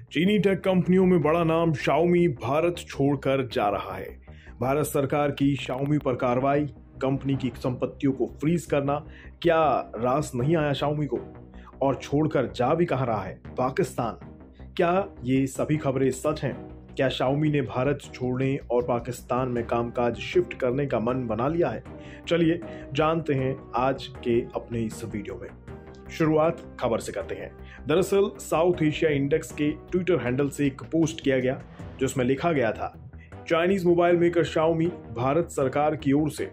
चीनी टेक कंपनियों में बड़ा नाम शाओमी भारत छोड़कर जा रहा है। भारत सरकार की शाओमी पर कार्रवाई, कंपनी की संपत्तियों को फ्रीज करना, क्या रास नहीं आया शाओमी को? और छोड़कर जा भी कहां रहा है? पाकिस्तान। क्या ये सभी खबरें सच हैं? क्या शाओमी ने भारत छोड़ने और पाकिस्तान में कामकाज शिफ्ट करने का मन बना लिया है? चलिए जानते हैं आज के अपने इस वीडियो में। शुरुआत खबर से करते हैं। दरअसल साउथ एशिया इंडेक्स के ट्विटर हैंडल से एक पोस्ट किया गया जिसमें लिखा गया था, Chinese mobile maker Xiaomi Bharat सरकार की ओर से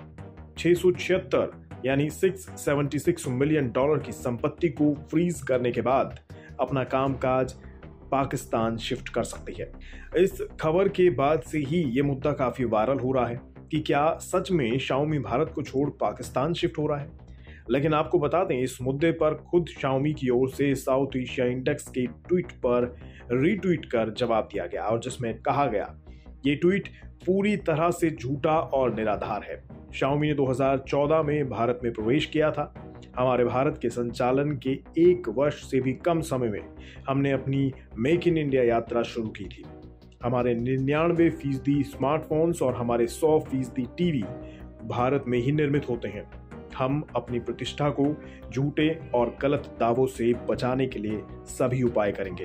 676 यानी $676 मिलियन की संपत्ति को फ्रीज करने के बाद अपना कामकाज पाकिस्तान शिफ्ट कर सकती है। इस खबर के बाद से ही ये मुद्दा काफी वायरल हो रहा है कि क्या सच में शाओमी भारत को छोड़ पाकिस्तान शिफ्ट हो रहा है। लेकिन आपको बता दें, इस मुद्दे पर खुद शाओमी की ओर से साउथ एशिया इंडेक्स के ट्वीट पर रीट्वीट कर जवाब दिया गया और जिसमें कहा गया, ये ट्वीट पूरी तरह से झूठा और निराधार है। शाओमी ने 2014 में भारत में प्रवेश किया था। हमारे भारत के संचालन के 1 वर्ष से भी कम समय में हमने अपनी मेक इन इंडिया यात्रा शुरू की थी। हमारे 99% स्मार्टफोन्स और हमारे 100% टीवी भारत में ही निर्मित होते हैं। हम अपनी प्रतिष्ठा को झूठे और गलत दावों से बचाने के लिए सभी उपाय करेंगे।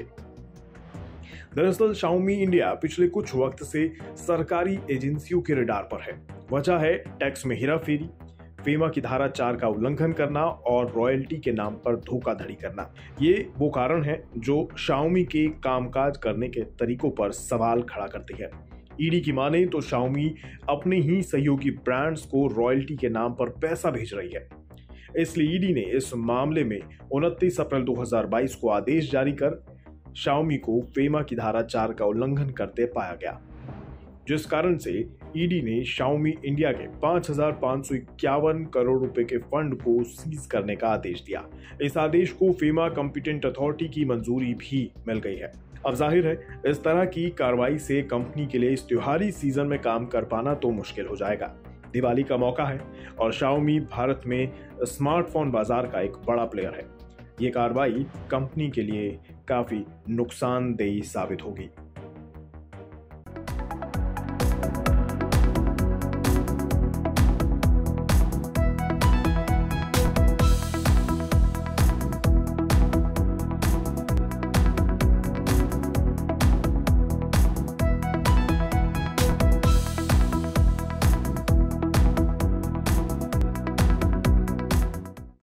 दरअसल शाओमी इंडिया पिछले कुछ वक्त से सरकारी एजेंसियों के रडार पर है। वजह है टैक्स में हेराफेरी, फेमा की धारा 4 का उल्लंघन करना और रॉयल्टी के नाम पर धोखाधड़ी करना। ये वो कारण है जो शाओमी के कामकाज करने के तरीकों पर सवाल खड़ा करती है। ईडी की माने तो शाओमी अपने ही सहयोगी ब्रांड्स को रॉयल्टी के नाम पर पैसा भेज रही है। इसलिए ईडी ने इस मामले में 29 अप्रैल 2022 को आदेश जारी कर शाओमी को फेमा की धारा 4 का उल्लंघन करते पाया गया, जिस कारण से ईडी ने शाओमी इंडिया के 5,551 करोड़ रुपए के फंड को सीज करने का आदेश दिया। इस आदेश को फेमा कॉम्पिटेंट अथॉरिटी की मंजूरी भी मिल गई है। अब जाहिर है, इस तरह की कार्रवाई से कंपनी के लिए इस त्योहारी सीजन में काम कर पाना तो मुश्किल हो जाएगा। दिवाली का मौका है और शाओमी भारत में स्मार्टफोन बाजार का एक बड़ा प्लेयर है। ये कार्रवाई कंपनी के लिए काफी नुकसानदेह साबित होगी।